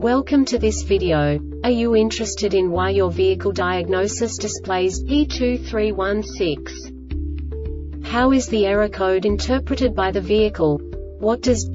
Welcome to this video. Are you interested in why your vehicle diagnosis displays P2316? How is the error code interpreted by the vehicle? What does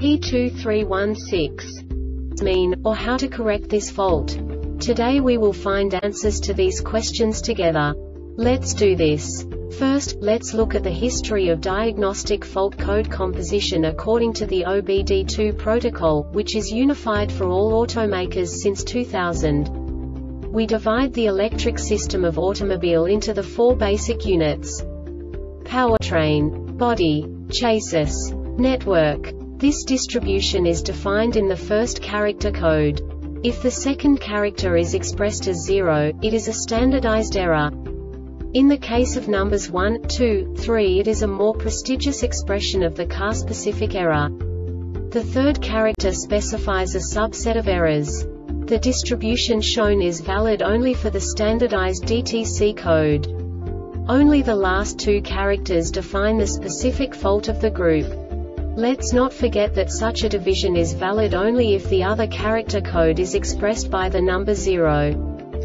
P2316 mean, or how to correct this fault? Today we will find answers to these questions together. Let's do this. First, let's look at the history of diagnostic fault code composition according to the OBD2 protocol, which is unified for all automakers since 2000. We divide the electric system of automobile into the four basic units: powertrain, body, chassis, network. This distribution is defined in the first character code. If the second character is expressed as 0, it is a standardized error. In the case of numbers 1, 2, 3, it is a more prestigious expression of the car-specific error. The third character specifies a subset of errors. The distribution shown is valid only for the standardized DTC code. Only the last two characters define the specific fault of the group. Let's not forget that such a division is valid only if the other character code is expressed by the number 0.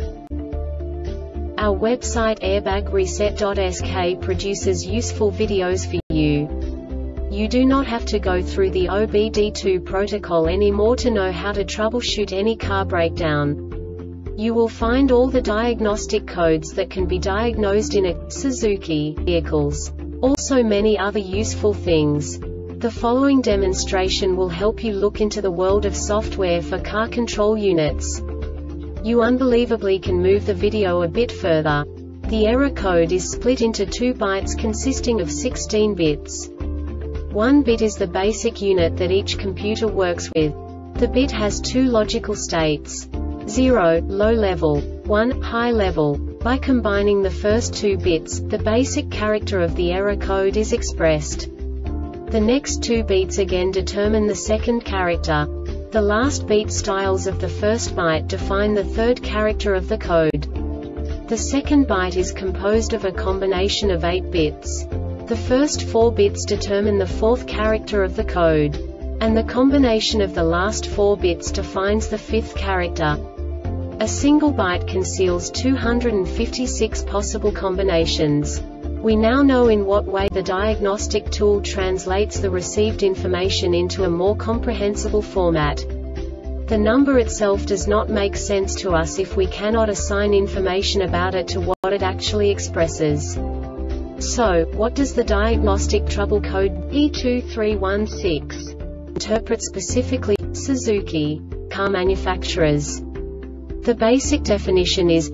Our website airbagreset.sk produces useful videos for you. You do not have to go through the OBD2 protocol anymore to know how to troubleshoot any car breakdown. You will find all the diagnostic codes that can be diagnosed in a Suzuki vehicles. Also many other useful things. The following demonstration will help you look into the world of software for car control units. You unbelievably can move the video a bit further. The error code is split into 2 bytes consisting of 16 bits. 1 bit is the basic unit that each computer works with. The bit has 2 logical states: 0, low level, 1, high level. By combining the first 2 bits, the basic character of the error code is expressed. The next 2 beats again determine the second character. The last beat styles of the first byte define the third character of the code. The second byte is composed of a combination of 8 bits. The first 4 bits determine the fourth character of the code. And the combination of the last 4 bits defines the fifth character. A single byte conceals 256 possible combinations. We now know in what way the diagnostic tool translates the received information into a more comprehensible format. The number itself does not make sense to us if we cannot assign information about it to what it actually expresses. So, what does the diagnostic trouble code P2316 interpret specifically for Suzuki car manufacturers? The basic definition is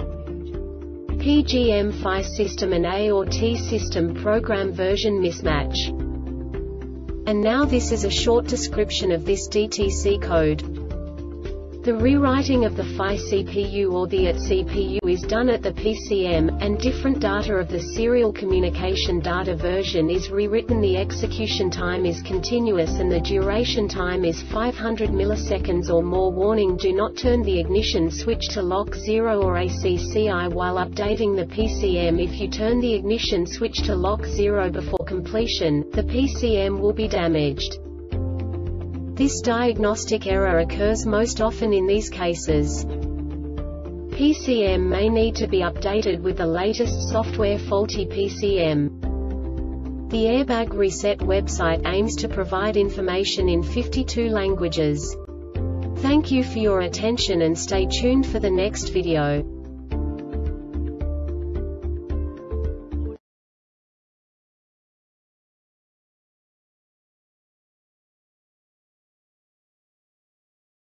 PGM-FI system and A or T system program version mismatch. And now this is a short description of this DTC code. The rewriting of the FI CPU or the AT CPU is done at the PCM, and different data of the serial communication data version is rewritten. The execution time is continuous and the duration time is 500 milliseconds or more. Warning: do not turn the ignition switch to lock 0 or ACCI while updating the PCM. If you turn the ignition switch to lock 0 before completion, the PCM will be damaged. This diagnostic error occurs most often in these cases. PCM may need to be updated with the latest software. Faulty PCM. The Airbag Reset website aims to provide information in 52 languages. Thank you for your attention and stay tuned for the next video.